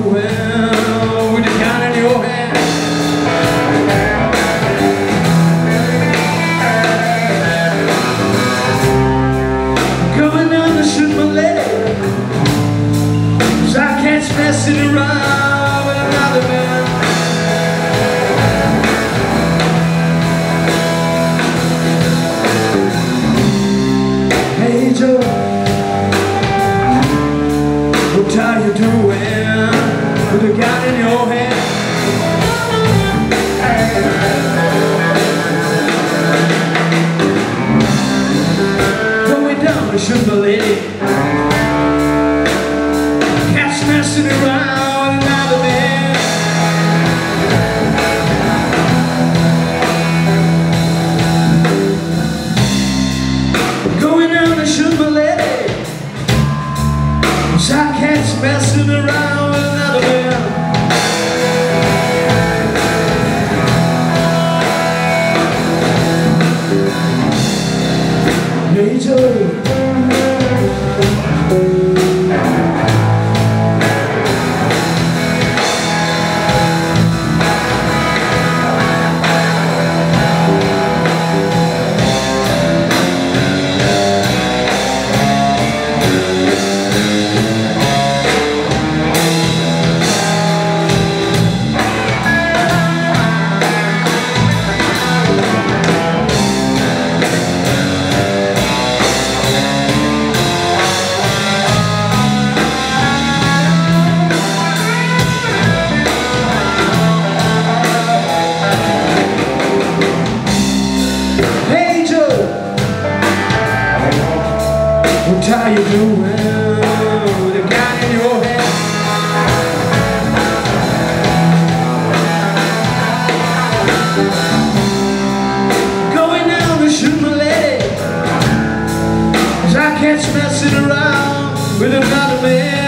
doing with the gun in your hand? Going down to shoot my leg, 'cause I can't mess it around with another man. Hey Joe, what are you doing with a gun in your hand? Going down to shoot my lady, cat's messing around with another man. Going down to shoot my lady, 'cause I cat's messing around with another man. Hey Joe, what are you doing with a gun in your hand? Going down to shoot my lady, 'cause I can't mess it around with another man.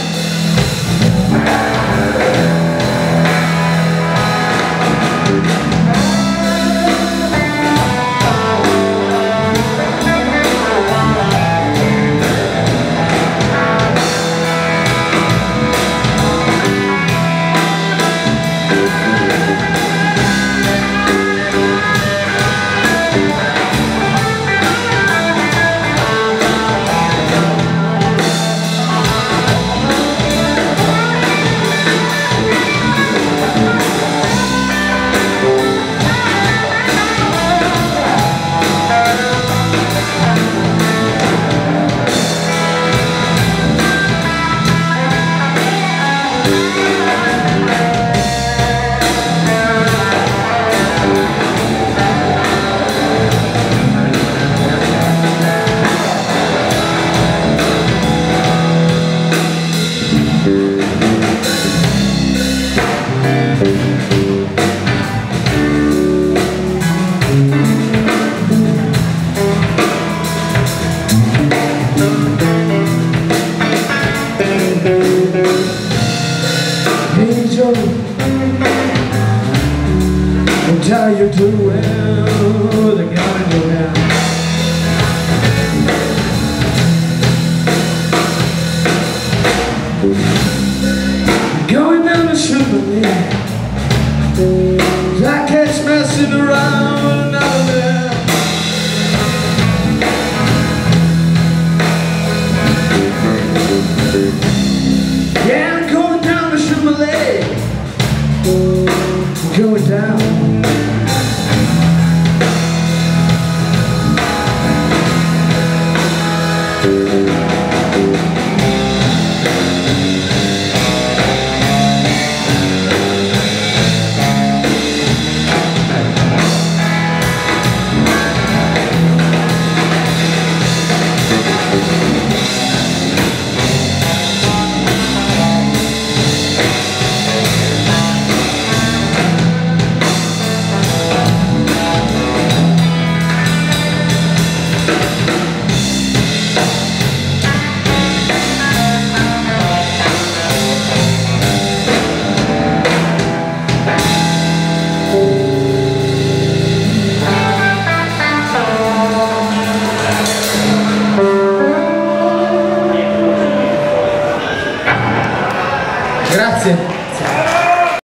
Hey Joe, what are you doing with a gun in your hand? Going down to shoot my lady, 'cause I catch messing around with another man.